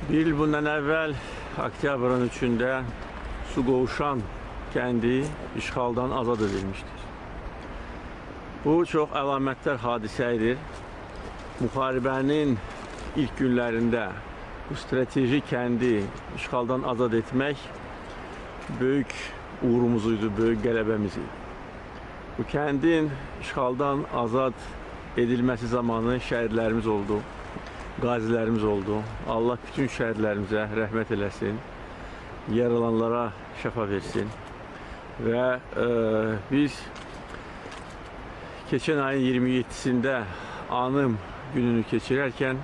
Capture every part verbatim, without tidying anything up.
Bir il bundan əvvəl oktyabrın üçündə Suqovuşan kəndi işğaldan azad edilmişdir. Bu çox əlamətdar hadisədir. Müharibənin ilk günlərində bu strateji kəndi işğaldan azad etmək böyük uğurumuzuydu, böyük qələbəmiz idi. Bu kəndin işğaldan azad edilməsi zamanı şəhidlərimiz oldu, qazilərimiz oldu. Allah bütün şəhidlərimizə rəhmət eləsin, yaralanlara şəfa versin. Və e, biz keçən ayın iyirmi yeddisində anım gününü keçirərkən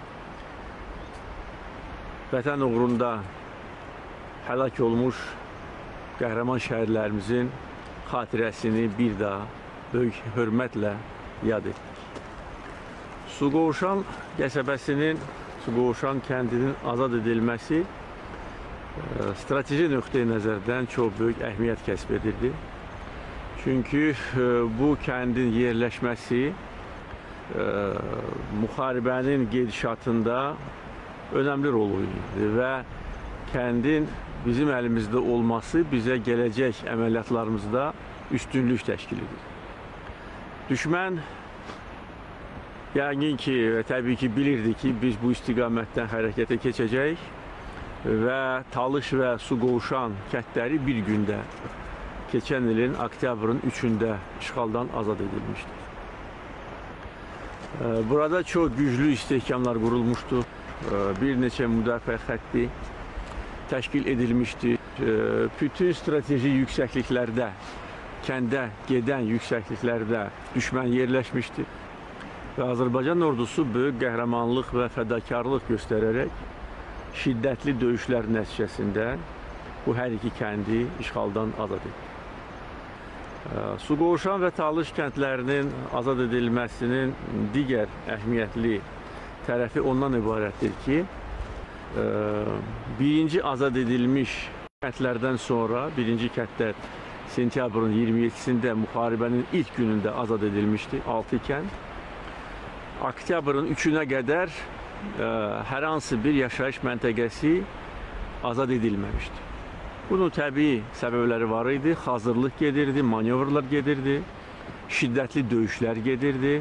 vətən uğrunda həlak olmuş qəhrəman şəhidlərimizin xatirəsini bir daha böyük hörmətlə yad etdik. Suqovuşan qəsəbəsinin, Suqovuşan kəndinin azad edilməsi strateji nöqteyi nəzərdən çox böyük əhəmiyyət kəsb edirdi. Çünki bu kəndin yerləşməsi müharibənin gedişatında önəmli rol oynayırdı və kəndin bizim əlimizdə olması bizə gələcək əməliyyatlarımızda üstünlük təşkil edir. Düşmən yəqin ki, və təbii ki, bilirdi ki, biz bu istiqamətdən hərəkətə keçəcəyik və Talış və Suqovuşan kəndləri bir gündə keçən ilin oktyabrın üçündə işğaldan azad edilmişdir. Burada çox güclü istehkamlar qurulmuşdu. Bir neçə müdafiə xətti təşkil edilmişdi. Bütün strateji yüksəkliklərdə, kəndə gedən yüksəkliklərdə düşmən yerləşmişdi. Və Azərbaycan ordusu böyük qəhrəmanlıq və fədakarlıq göstərərək şiddətli döyüşlər nəticəsində bu hər iki kəndi işğaldan azad etdi. Suqovuşan və Talış kəndlərinin azad edilməsinin digər əhəmiyyətli tərəfi ondan ibarətdir ki, birinci azad edilmiş kəndlərdən sonra, birinci kəndlər sentyabrın iyirmi yeddisində müharibənin ilk günündə azad edilmişdi, altı kənd. Oktyabrın üçünə qədər hər hansı bir yaşayış məntəqəsi azad edilməmişdi. Bunun təbii səbəbləri var idi, hazırlıq gedirdi, manevrlar gedirdi, şiddətli döyüşlər gedirdi.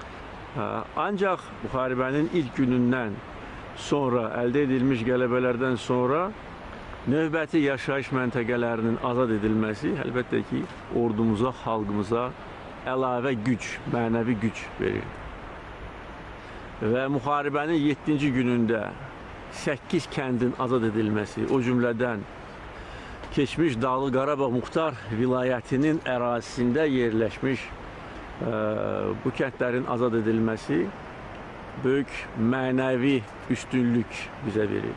Ancaq müharibənin ilk günündən sonra, əldə edilmiş qələbələrdən sonra növbəti yaşayış məntəqələrinin azad edilməsi əlbəttə ki, ordumuza, xalqımıza əlavə güc, mənəvi güc verirdi. Və müharibənin yeddinci günündə səkkiz kəndin azad edilməsi, o cümlədən keçmiş Dağlı Qarabağ Muxtar vilayətinin ərazisində yerləşmiş ə, bu kəndlərin azad edilməsi böyük mənəvi üstünlük bizə verir.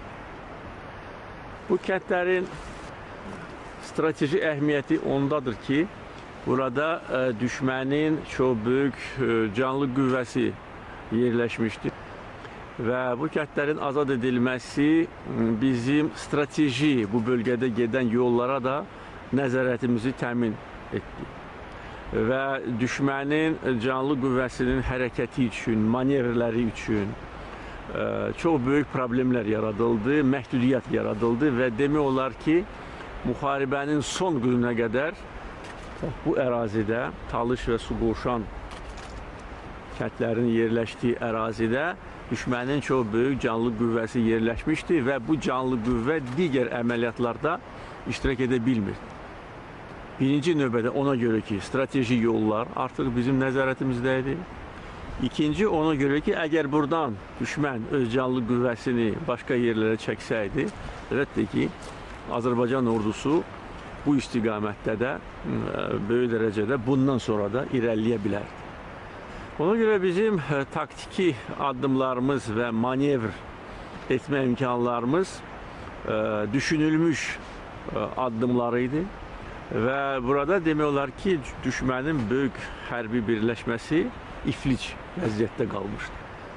Bu kəndlərin strateji əhəmiyyəti ondadır ki, burada ə, düşmənin çox böyük ə, canlı qüvvəsi yerləşmişdir. Və bu kəndlərin azad edilməsi bizim strateji bu bölgədə gedən yollara da nəzarətimizi təmin etdi. Və düşmənin canlı qüvvəsinin hərəkəti üçün, manevrləri üçün çox böyük problemlər yaradıldı, məhdudiyyət yaradıldı və demək olar ki, müharibənin son gününə qədər bu ərazidə, Talış və Suqovuşan kəndlərinin yerləşdiyi ərazidə düşmənin çox böyük canlı qüvvəsi yerləşmişdi və bu canlı qüvvə digər əməliyyatlarda iştirak edə bilmir. Birinci növbədə ona görə ki, strateji yollar artıq bizim nəzarətimizdə idi. İkinci, ona görə ki, əgər buradan düşmən öz canlı qüvvəsini başqa yerlərə çəksəydi, əlbəttə ki, Azərbaycan ordusu bu istiqamətdə də böyük dərəcədə bundan sonra da irəliləyə bilərdi. Ona görə bizim taktiki addımlarımız və manevr etmə imkanlarımız düşünülmüş addımları idi və burada demək olar ki, düşmənin böyük hərbi birləşməsi iflic vəziyyətdə qalmışdı.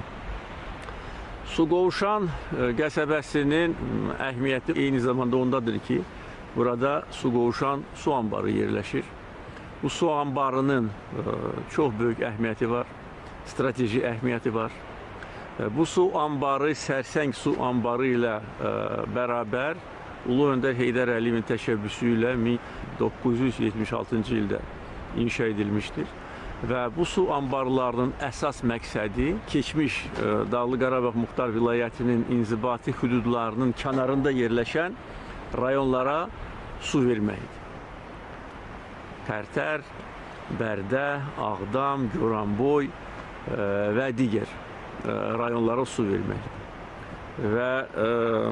Suqovuşan qəsəbəsinin əhəmiyyəti eyni zamanda ondadır ki, burada Suqovuşan su anbarı yerləşir. Bu su anbarının çox böyük əhəmiyyəti var, strateji əhəmiyyəti var. Bu su anbarı Sərsəng su anbarı ilə bərabər Ulu Öndər Heydər Əliyevin təşəbbüsü ilə min doqquz yüz yetmiş altıncı ildə inşa edilmişdir. Və bu su anbarlarının əsas məqsədi keçmiş Dağlıq Qarabağ Muxtar Vilayətinin inzibati hüdudlarının kənarında yerləşən rayonlara su verməkdir. Tərtər, Bərdə, Ağdam, Goranboy və digər rayonlara su verməkdir. Və e,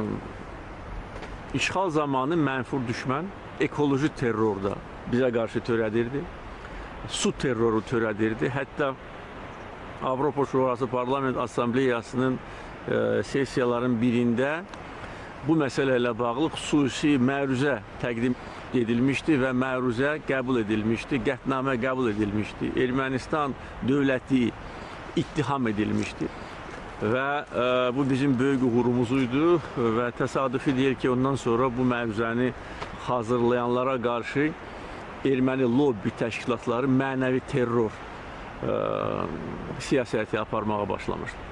işğal zamanı mənfur düşmən ekoloji terrorda bizə qarşı törədirdi. Su terroru törədirdi. Hətta Avropa Şurası Parlament Assambleyasının e, sessiyaların birində bu məsələ ilə bağlı xüsusi məruzə təqdim edilmişdi və məruzə qəbul edilmişdi, qətnamə qəbul edilmişdi. Ermənistan dövləti ittiham edilmişdi. Və e, bu bizim böyük uğurumuzuydu və təsadüfi deyil ki, ondan sonra bu məruzəni hazırlayanlara qarşı erməni lobbi təşkilatları mənəvi terror e, siyasəti aparmağa başlamışdı.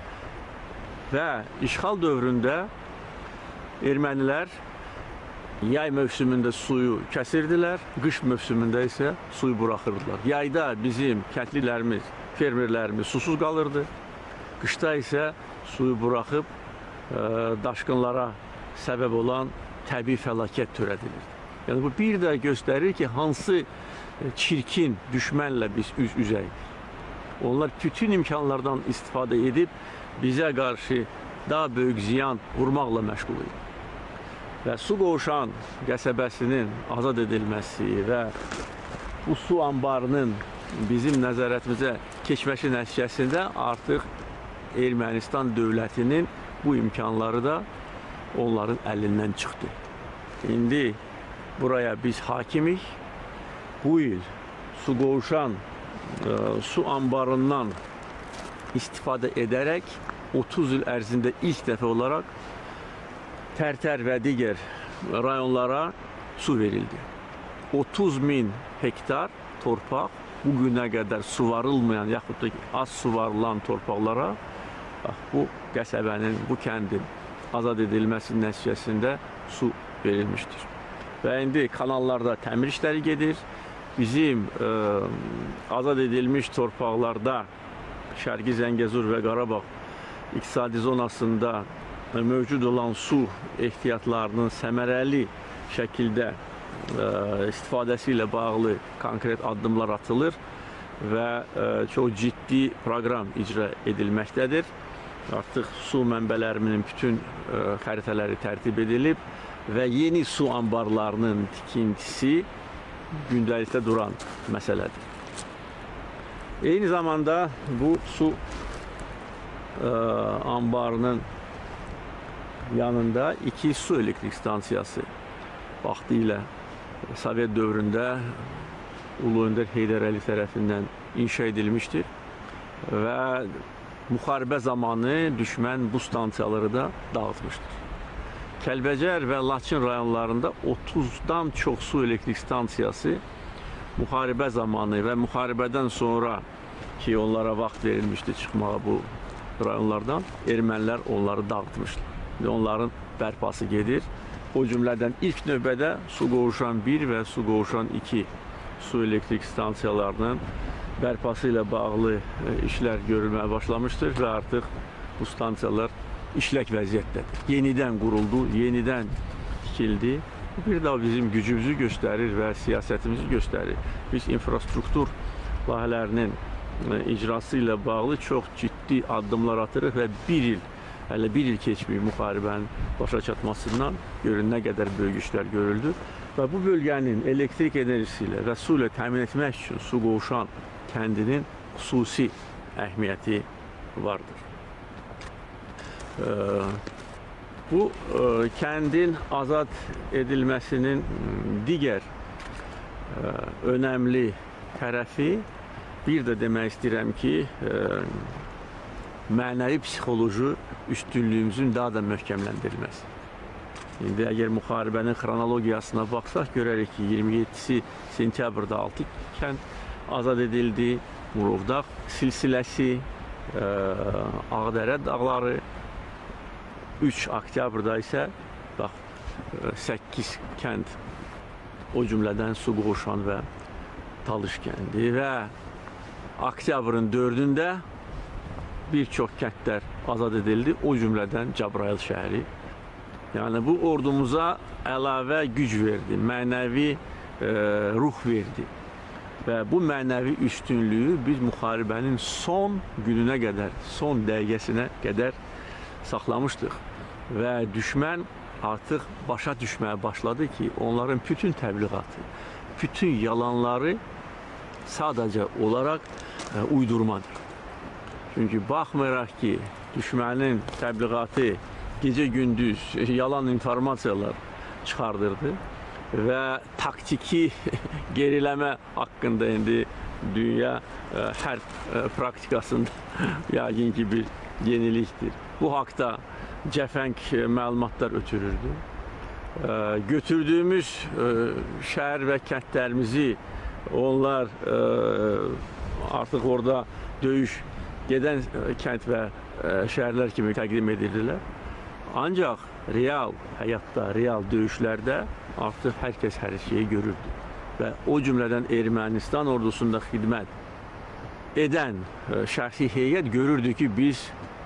Və işğal dövründə ermənilər yay mövsümündə suyu kəsirdilər, qış mövsümündə isə suyu buraxırdılar. Yayda bizim kəndlilərimiz, fermerlərimiz susuz qalırdı. Qışda isə suyu buraxıb e, daşqınlara səbəb olan təbii fəlakət törədilirdi. Yəni bu bir də göstərir ki, hansı çirkin düşmənlə biz üz-üzəyik. Onlar bütün imkanlardan istifadə edib bizə qarşı daha böyük ziyan vurmaqla məşğul idi. Və Suqovuşan qəsəbəsinin azad edilməsi və bu su anbarının bizim nəzarətimizə keçməsi nəticəsində artıq Ermənistan dövlətinin bu imkanları da onların əlindən çıxdı. İndi buraya biz hakimik. Bu il Suqovuşan e, su anbarından istifadə edərək otuz il ərzində ilk dəfə olaraq Tərtər və digər rayonlara su verildi. otuz min hektar torpaq bu günə qədər suvarılmayan yaxud da az suvarılan torpaqlara bu qəsəbənin, bu kəndin azad edilməsi nəticəsində su verilmişdir. Və indi kanallarda təmir işləri gedir. Bizim e, azad edilmiş torpaqlarda Şərqi Zəngəzur və Qarabağ iqtisadi zonasında mövcud olan su ehtiyatlarının səmərəli şəkildə e, istifadəsi ilə bağlı konkret addımlar atılır və e, çox ciddi proqram icra edilməkdədir. Artıq su mənbələrinin bütün e, xəritələri tərtib edilib və yeni su anbarlarının tikintisi gündəlikdə duran məsələdir. Eyni zamanda bu su e, anbarının yanında iki su elektrik stansiyası vaxtilə Sovet dövründə Ulu Öndər Heydər Əliyev tərəfindən inşa edilmişdir və müharibə zamanı düşmən bu stansiyaları da dağıtmışdır. Kəlbəcər və Laçın rayonlarında otuzdan çox su elektrik stansiyası müharibə zamanı və müharibədən sonra ki onlara vaxt verilmişdi çıxmağa bu rayonlardan, ermənilər onları dağıtmışlar. Və onların bərpası gedir. O cümlədən ilk növbədə Suqovuşan bir və Suqovuşan iki su elektrik stansiyalarının bərpası ilə bağlı işlər görülməyə başlamışdır və artıq bu stansiyalar işlək vəziyyətdədir. Yenidən quruldu, yenidən tikildi. Bir daha bizim gücümüzü göstərir və siyasətimizi göstərir. Biz infrastruktur layihələrinin icrası ilə bağlı çox ciddi addımlar atırıq və bir il Hələ bir il keçməyib müharibənin başa çatmasından görün nə qədər böyük işlər görüldü. Və bu bölgənin elektrik enerjisi ilə və su ilə təmin etmək üçün Suqovuşan kəndinin xüsusi əhəmiyyəti vardır. Bu kəndin azad edilməsinin digər önəmli tərəfi bir də demək istəyirəm ki, mənəvi psixoloji üstünlüyümüzün daha da möhkəmləndirilməsi. İndi əgər müharibənin xronologiyasına baxsaq, görərik ki, iyirmi yeddisi sentyabrda altı kənd azad edildi, Murovdağ silsiləsi e, Ağdərə dağları, üç oktyabrda isə bax, səkkiz kənd, o cümlədən Suqovuşan və Talış kəndi və oktyabrın dördündə bir çox kəndlər azad edildi, o cümlədən Cəbrayıl şəhəri. Yəni bu ordumuza əlavə güc verdi, mənəvi e, ruh verdi və bu mənəvi üstünlüyü biz müharibənin son gününə qədər, son dəqiqəsinə qədər saxlamışdıq və düşmən artıq başa düşməyə başladı ki, onların bütün təbliğatı, bütün yalanları sadəcə olaraq e, uydurmadır. Çünki baxmayaraq ki, düşmənin təbliğatı gecə-gündüz yalan informasiyalar çıxardırdı və taktiki geriləmə haqqında indi dünya e, hərb e, praktikasında yəqin ki bir yenilikdir. Bu haqda cəfəng məlumatlar ötürürdü. E, götürdüyümüz e, şəhər və kəndlərimizi onlar e, artıq orada döyüş gedən kənd və e, şəhərlər kimi təqdim edirdilər. Ancaq real həyatda, real döyüşlərdə artıq hər kəs hər şeyi görürdü. Və o cümlədən Ermənistan ordusunda xidmət edən e, şəxsi heyət görürdü ki, biz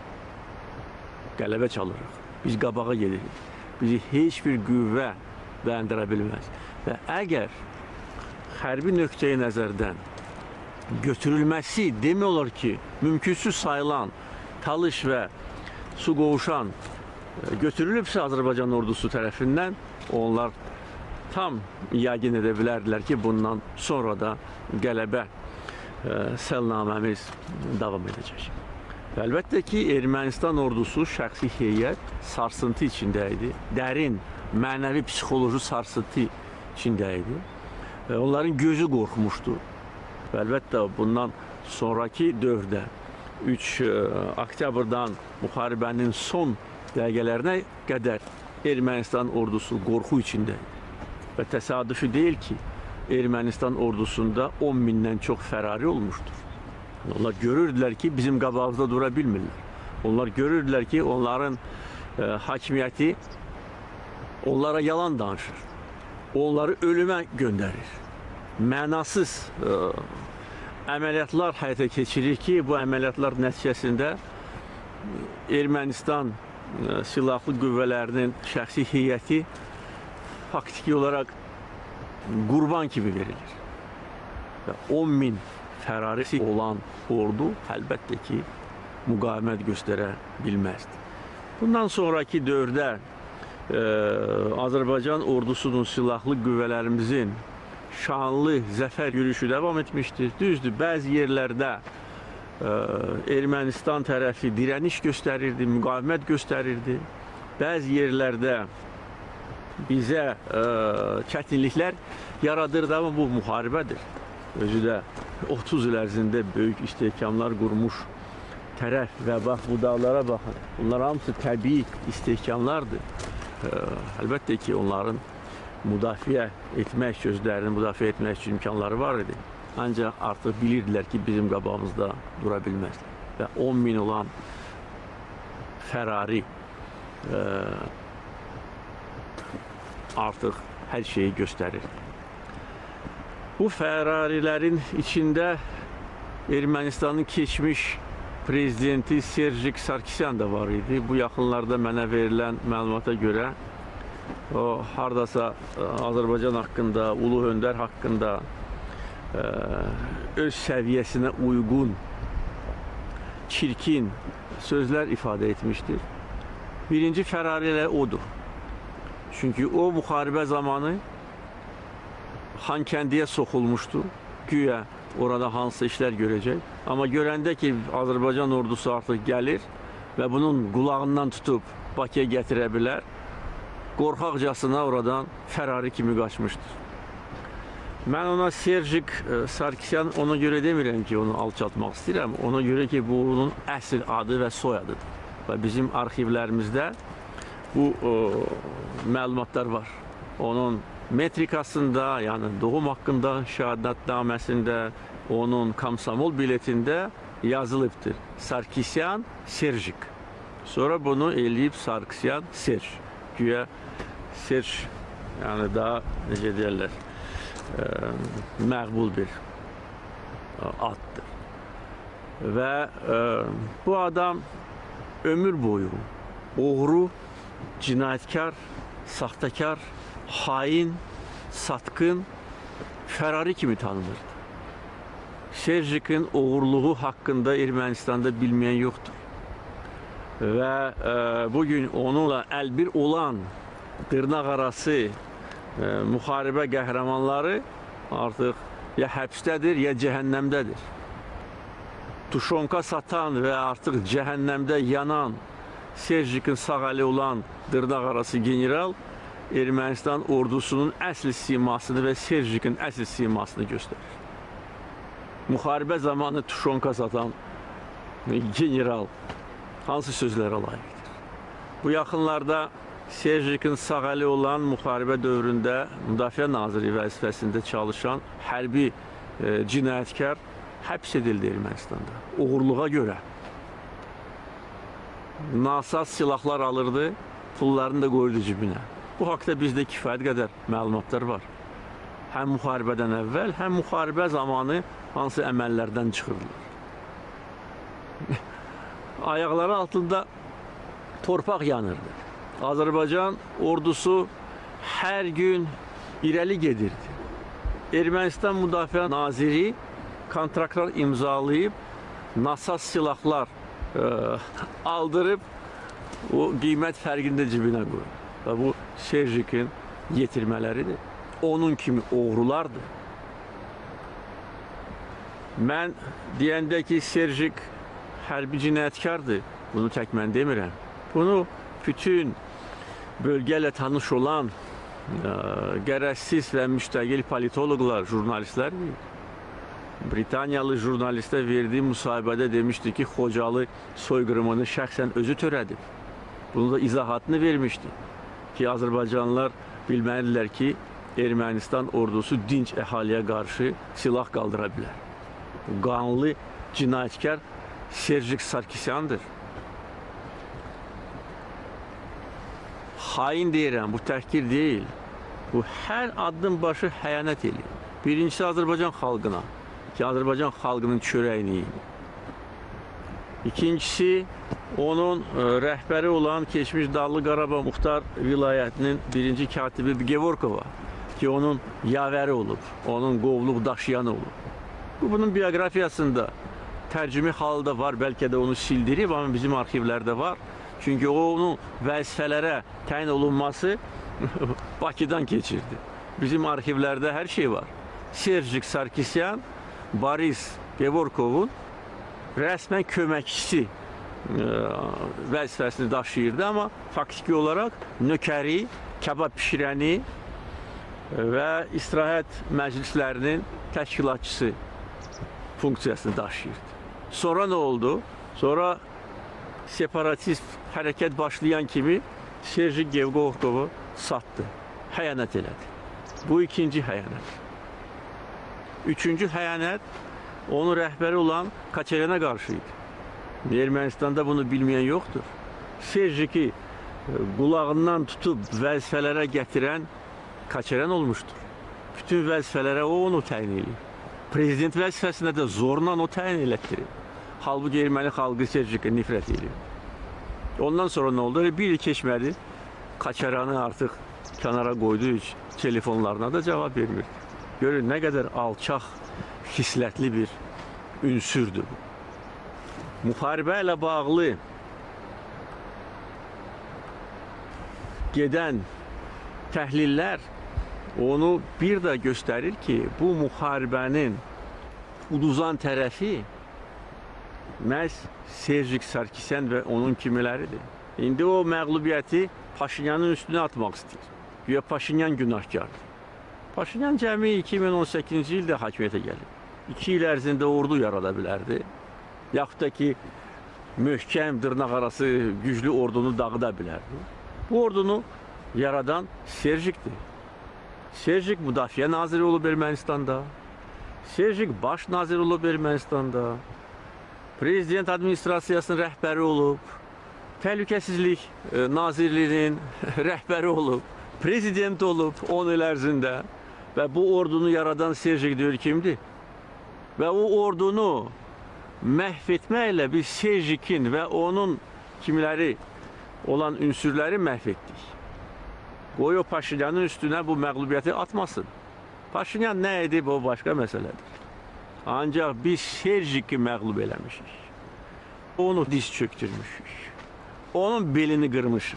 qələbə çalırıq, biz qabağa gedirik, bizi heç bir qüvvə dayandıra bilməz. Və əgər hərbi nöqteyi nəzərdən götürülməsi demək olar ki, mümkünsüz sayılan Talış və Suqovuşan götürülübsə Azərbaycan ordusu tərəfindən, onlar tam yəqin edə bilərdilər ki, bundan sonra da qələbə səlnaməmiz davam edəcək. Və əlbəttə ki, Ermənistan ordusu şəxsi heyət sarsıntı içində idi, dərin, mənəvi, psixoloji sarsıntı içində idi və onların gözü qorxmuşdu. Və əlbəttə bundan sonraki dövrdə üç oktyabrdan müharibənin son dəqiqələrinə qədər Ermənistan ordusu qorxu içində idi. Və təsadüfi deyil ki, Ermənistan ordusunda on mindən çox fərari olmuşdur. Onlar görürdülər ki, bizim qabağımızda dura bilmirlər. Onlar görürdülər ki, onların e, hakimiyyəti onlara yalan danışır. Onları ölümə göndərir. Mənasız e, əməliyyatlar həyata keçirir ki, bu əməliyyatlar nəticəsində Ermənistan e, silahlı qüvvələrinin şəxsi heyəti faktiki olaraq qurban kimi verilir. Və on min fərarisi olan ordu əlbəttə ki, müqavimət göstərə bilməzdi. Bundan sonraki dövrdə e, Azərbaycan ordusunun silahlı qüvvələrimizin şanlı zəfər yürüyüşü davam etmişdir. Düzdür, bəzi yerlərdə e, Ermənistan tərəfi dirəniş göstərirdi, müqavimət göstərirdi. Bəzi yerlərdə bizə e, çətinliklər yaradırdı, amma bu müharibədir. Özü də otuz il ərzində böyük istehkamlar qurmuş tərəf və bax bu dağlara baxın. Bunlar hamısı təbii istehkamlardır. E, əlbəttə ki, onların müdafiə etmək, sözlərini müdafiə etmək üçün imkanları var idi. Ancaq artıq bilirdilər ki, bizim qabağımızda dura bilməzlər. Və on min olan fərari e, artıq hər şeyi göstərir. Bu fərarilərin içində Ermənistanın keçmiş prezidenti Serjik Sarkisyan da var idi. Bu yaxınlarda mənə verilən məlumata görə o hardasa Azərbaycan haqqında, Ulu Öndər haqqında ə, öz səviyyəsinə uyğun, çirkin sözlər ifadə etmişdir. Birinci fərari elə odur. Çünki o müharibə zamanı Xankəndiyə soxulmuşdu. Güya orada hansı işlər görəcək. Amma görəndə ki, Azərbaycan ordusu artıq gəlir və bunun qulağından tutub Bakıya gətirə bilər, qorxaqcasına oradan fərari kimi qaçmışdır. Mən ona Serjik Sarkisyan ona görə demirəm ki, onu alçaltmaq istəyirəm. Ona görə ki, bu onun əsl adı və soyadıdır. Və bizim arxivlərimizdə bu o, məlumatlar var. Onun metrikasında, yəni doğum haqqında şəhadətnaməsində, onun komsomol biletində yazılıbdır. Sarkisyan, Serjik. Sonra bunu eləyib Sarkisyan, Serj. Güya Serj, yani daha necə deyərlər, e, məqbul bir addır. Ve e, bu adam ömür boyu oğru, cinayetkar, sahtekar, hain, satkın, Ferrari kimi tanınırdı. Serjik'in oğurluğu hakkında Ermenistan'da bilmeyen yoktur. Ve e, bugün onunla elbir olan dırnaq arası e, muharebe qəhrəmanları artık ya həbsdədir, ya cəhənnəmdədir. Tuşonka satan ve artık cehennemde yanan Serjik'in sağ əli olan dırnaq arası general Ermənistan ordusunun əsl simasını ve Serjik'in əsl simasını gösterir. Muharebe zamanı tuşonka satan general hansı sözlərə layiqdir? Bu yaxınlarda Serjik'in sağ əli olan muharebe dövründə Müdafiə Naziri vəzifəsində çalışan hərbi e, cinayətkar həbs edildi Ermənistan'da. Uğurluğa göre. Nasaz silahlar alırdı, pullarını da koydu cibine. Bu haqda bizdə kifayət qədər məlumatlar var. Həm müharibədən əvvəl, həm müharibə zamanı hansı əməllərdən çıxırdılar. Ayaqları altında torpaq yanırdı. Azərbaycan ordusu hər gün irəli gedirdi. Ermənistan Müdafiə Naziri kontraktlar imzalayıp nasaz silahlar e, aldırıp o qiymət fərqini də cibinə qoyur. Və bu Serjik'in yetirmələridir. Onun kimi oğrulardır. Mən deyəndə ki, Serjik hərbi cinayətkardır. Bunu tək mən demirəm. Bunu bütün bölgələ tanış olan e, qərəzsiz və müstəqil politologlar, jurnalistlər Britaniyalı jurnalistə verdiği müsahibədə demişdi ki, Xocalı soyqırımını şəxsən özü törədib. Bunu da izahatını vermişdi ki, Azərbaycanlılar bilməlidirlər ki, Ermənistan ordusu dinç əhaliyə qarşı silah qaldıra bilər. Bu qanlı cinayətkar Serjik Sarkisyandır. Hain deyirəm, bu təhqir deyil. Bu hər addım başı xəyanət edir. Birincisi Azərbaycan xalqına ki, Azərbaycan xalqının çörəyini yiyir. İkincisi, onun e, rəhbəri olan keçmiş Dağlı Qarabağ Muxtar vilayətinin birinci katibi Gevorkova ki, onun yavəri olub, onun qovluq daşıyanı olub. Bu, bunun biyografiyasında tərcümi halda var, bəlkə də onu sildirib, amma bizim arxivlərdə var. Çünki o, onun vəzifələrə təyin olunması Bakıdan keçirdi. Bizim arxivlərdə hər şey var. Serjik Sarkisyan, Boris Gevorkovun resmen köməkçisi e, vəzifəsini daşıyırdı, amma faktiki olaraq nökəri, kebab pişirəni və istirahət məclislərinin təşkilatçısı funksiyasını daşıyırdı. Sonra nə oldu? Sonra separatist hərəkət başlayan kimi Serjik Gevorkovu satdı, xəyanət elədi. Bu ikinci xəyanət. Üçüncü xəyanət onun rəhbəri olan Kaçerena qarşıydı. Ermənistanda bunu bilməyən yoxdur. Serjiki qulağından tutub vəzifələrə gətirən Kaçeren olmuşdur. Bütün vəzifələrə o onu təyin edir. Prezident vəzifəsinə də zorla o təyin elətdirir. Halbuki erməni xalqı Serjikə nifrət edir. Ondan sonra nə oldu? Bir il keçmədi. Kaçeranı artıq kənara qoyduğu üçün telefonlarına da cavab vermir. Görün nə qədər alçaq, xislətli bir ünsürdür bu. Müharibə ilə bağlı gedən təhlillər onu bir də göstərir ki, bu müharibənin uduzan tərəfi məhz Serjik Sarkisyan və onun kimiləridir. İndi o məğlubiyyəti Paşinyanın üstünə atmaq istəyir. Güya Paşinyan günahkardır. Paşinyan cəmi iki min on səkkizinci ildə hakimiyyətə gəlib. İki il ərzində ordu yarada bilərdi. Yaxud da ki, möhkəm, dırnaq arası güclü ordunu dağıda bilərdi. Bu ordunu yaradan Serjikdir. Serjik Müdafiə Naziri olub Ermənistanda. Serjik Baş Naziri olub Ermənistanda. Prezident administrasiyasının rəhbəri olub, Təhlükəsizlik e, Nazirliyinin rəhbəri olub, prezident olub on il ərzində və bu ordunu yaradan Serjik Döyür kimdir? Və o ordunu məhv etməklə biz Serjikin və onun kimləri olan ünsürləri məhv etdik. Qoy o Paşinyanın üstünə bu məğlubiyyəti atmasın. Paşinyan nə edib o başqa məsələdir. Ancaq biz Serjiki məğlub eləmişik. Onu diz çöktürmüşük. Onun belini qırmışıq.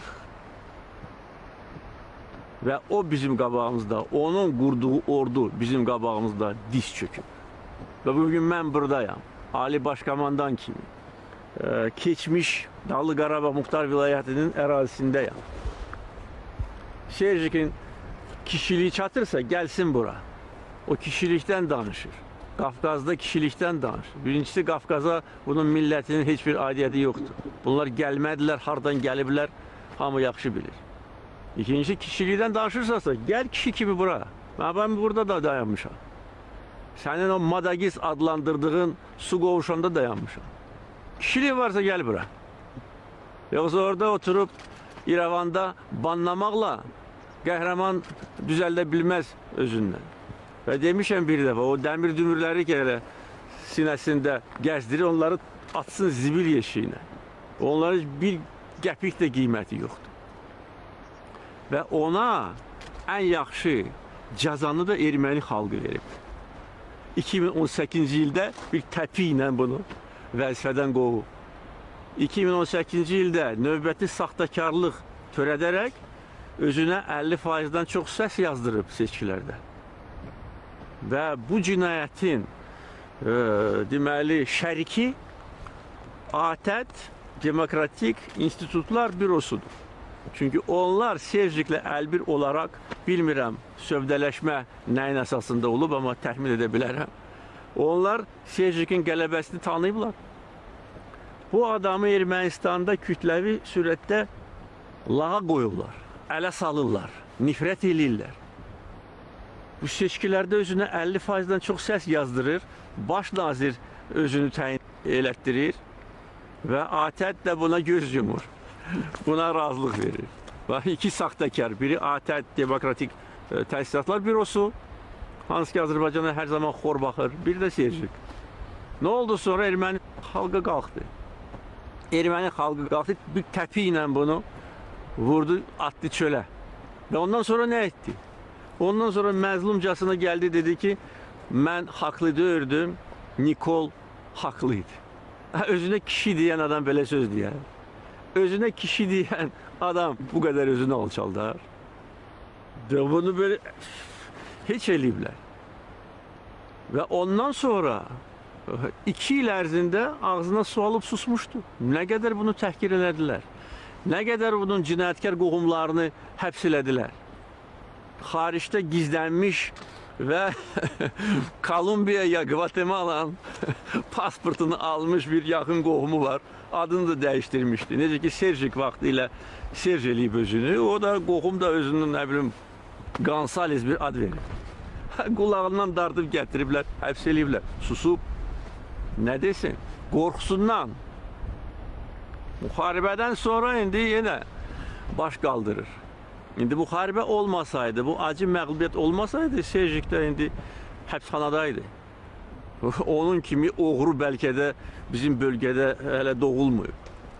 Və o bizim qabağımızda, onun qurduğu ordu bizim qabağımızda diz çöküb. Və bugün mən buradayam. Ali Başkomandan kimi. E, keçmiş Dağlı Qarabağ Muxtar Vilayətinin ərazisindəyəm. Serjikin kişiliği çatırsa gəlsin bura. O kişilikdən danışır. Qafqazda kişilikdən danışır. Birincisi, Qafqaza bunun millətinin heç bir aidiyyəti yoxdur. Bunlar gəlmədilər, hardan gəliblər, hamı yaxşı bilir. İkincisi, kişilikdən danışırsasa, gəl kişi kimi bura. Ben burada da dayanmışam. Sənin o Madagis adlandırdığın su qovuşanda dayanmışam. Kişiliği varsa gəl bura. Yoksa orada oturup İrəvanda banlamaqla qəhrəman düzəldə bilməz özündən. Və demişəm bir dəfə, o dəmir dümürləri ki, elə sinəsində gəzdirir, onları atsın zibil yeşiyinə. Onların bir qəpik də qiyməti yoxdur. Və ona ən yaxşı cəzanı da erməni xalqı verib. iki min on səkkizinci ildə bir təpi ilə bunu vəzifədən qovub. iki min on səkkizinci ildə növbəti saxtakarlıq törədərək özünə əlli faizdən çox səs yazdırıb seçkilərdə. Və bu cinayətin e, deməli şəriki ATƏT Demokratik İnstitutlar Bürosudur. Çünki onlar Serjiklə əlbir olaraq, bilmirəm sövdələşmə nəyin əsasında olub, amma təxmin edə bilərəm. Onlar Serjikin qələbəsini tanıyıblar. Bu adamı Ermənistanda kütləvi sürətdə lağa qoyurlar, ələ salırlar, nifrət edirlər. Bu seçkilərdə özünə əlli faizdən çox səs yazdırır, baş nazir özünü təyin elətdirir və ATƏT də buna göz yumur. Buna razılıq verir. Bax, iki saxtakar, biri ATƏT Demokratik Təsisatlar Bürosu, hansı ki Azərbaycana hər zaman xor baxır, bir də Serjik. Nə oldu sonra? Erməni xalqı qalxdı. Erməni xalqı qalxdı, bir təpi ilə bunu vurdu, atdı çölə. Və ondan sonra nə etdi? Ondan sonra məzlumcasına gəldi, dedi ki, mən haqlı deyirdim, Nikol haqlıydı. Özünə kişi deyən adam belə söz deyər. Özünə kişi deyən adam bu qədər özünü alçaldar. Bunu böyle heç eləyiblər. Və ondan sonra iki il ərzində ağzına su alıb susmuşdu. Nə qədər bunu təhqir elədilər. Nə qədər bunun cinayətkar qohumlarını həbs elədilər. Xaricdə gizlənmiş və Kolumbiyaya, Guatemala'nın pasportunu almış bir yaxın qohumu var. Adını da dəyişdirmişdi. Necə ki Serjik vaxtı ilə Serj eləyib özünü. O da qohum da özünün nə bilim Gonzales bir ad verir. Qulağından dartıb gətiriblər, həbs eləyiblər. Susub, nə desin? Qorxusundan. Müharibədən sonra indi yenə baş qaldırır. İndi müharibə olmasaydı, bu acı məğlubiyyət olmasaydı, Serjikdə indi həbsxanadaydı. Onun kimi oğru bəlkə də bizim bölgədə hələ doğulmuyub.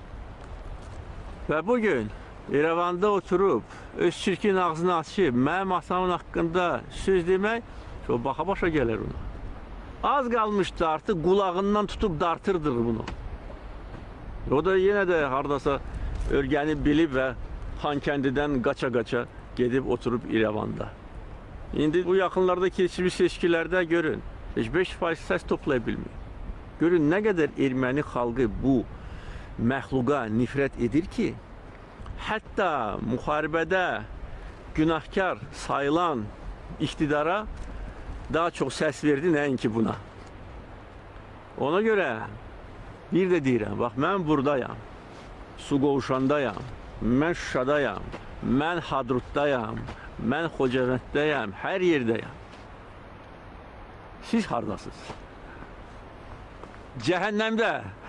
Və bugün İrəvanda oturub, öz çirkin ağzını açıb, mənim atamın haqqında söz demək, çox baxa-başa gəlir ona. Az qalmışdı artıq, qulağından tutub dartırdır bunu. O da yenə də haradasa örgəni bilib və Xankəndidən qaça-qaça gedib oturub İrəvanda. İndi bu yaxınlarda keçmiş seçkilərdə görün, heç beş faiz səs toplaya bilmir. Görün, nə qədər erməni xalqı bu məxluqa nifrət edir ki, hətta müharibədə günahkar sayılan iqtidara daha çox səs verdi, nəinki buna. Ona görə bir də deyirəm, bax, mən buradayam, su qovuşandayam, mən Şuşadayam, mən Hadrutdayam, mən Xocavənddəyəm, hər yerdəyəm. Siz hardasınız? Cəhənnəmdə.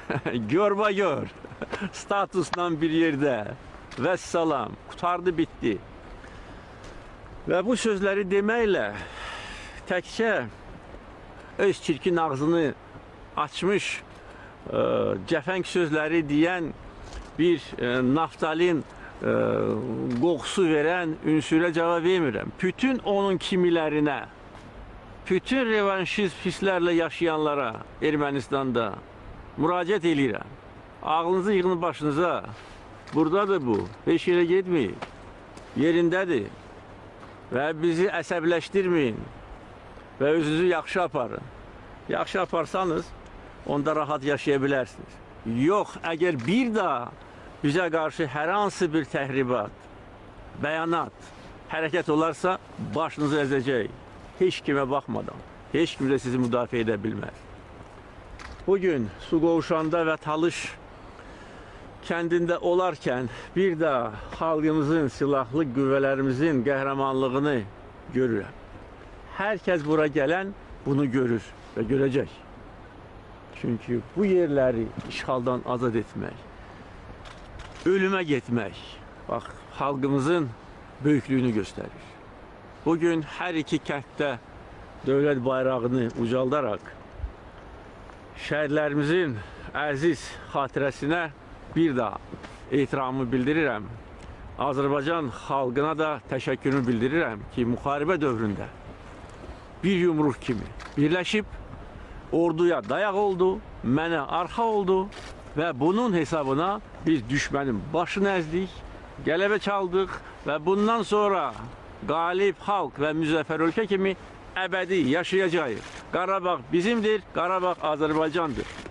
Görba gör. Statusla bir yerde. Vəssalam. Qutardı, bitti. Və bu sözləri deməklə təkcə öz çirkin ağzını açmış, e, cəfəng sözləri deyən bir e, naftalin e, qoxusu verən ünsürə cavab vermirəm. Bütün onun kimilərinə, bütün revanşist pislərlə yaşayanlara Ermənistanda müraciət edirəm. Ağlınızı yığın başınıza. Buradadır bu. Heç yerə getməyin. Yerindədir. Və bizi əsəbləşdirməyin. Və özünüzü yaxşı aparın. Yaxşı aparsanız, onda rahat yaşaya bilərsiniz. Yox, əgər bir daha bizə qarşı hər hansı bir təhribat, bəyanat, hərəkət olarsa, başınızı əzəcək. Heç kimə baxmadan, heç kim də sizi müdafiə edə bilməz. Bugün su qovuşanda və Talış kəndində olarkən bir daha xalqımızın, silahlı qüvvələrimizin qəhrəmanlığını görürəm. Hər kəs bura gələn bunu görür və görəcək. Çünki bu yerləri işğaldan azad etmək, ölümə getmək, bax, xalqımızın böyüklüyünü göstərir. Bugün hər iki kənddə dövlət bayrağını ucaldaraq şəhidlərimizin əziz xatirəsinə bir daha ehtiramımı bildirirəm. Azərbaycan xalqına da təşəkkürümü bildirirəm ki, müharibə dövründə bir yumruq kimi birləşib, orduya dayaq oldu, mənə arxa oldu və bunun hesabına biz düşmənin başını əzdik, qələbə çaldıq və bundan sonra qalib xalq və müzəffər ölkə kimi əbədi yaşayacağıq. Qarabağ bizimdir, Qarabağ Azərbaycandır.